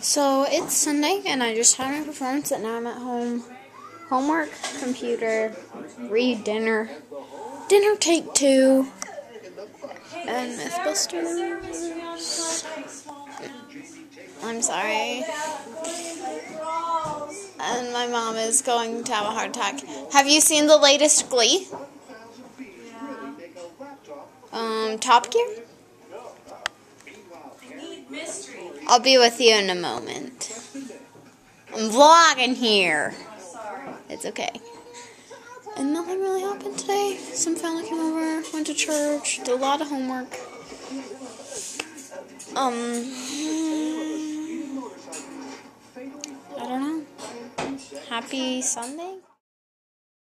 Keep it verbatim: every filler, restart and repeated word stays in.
So it's Sunday, and I just had my performance, and now I'm at home. Homework, computer, read, dinner, dinner take two, and Mythbusters. I'm sorry. And my mom is going to have a heart attack. Have you seen the latest Glee? Um, Top Gear? I'll be with you in a moment. I'm vlogging here. It's okay. And nothing really happened today. Some family came over, went to church, did a lot of homework. Um, I don't know. Happy Sunday?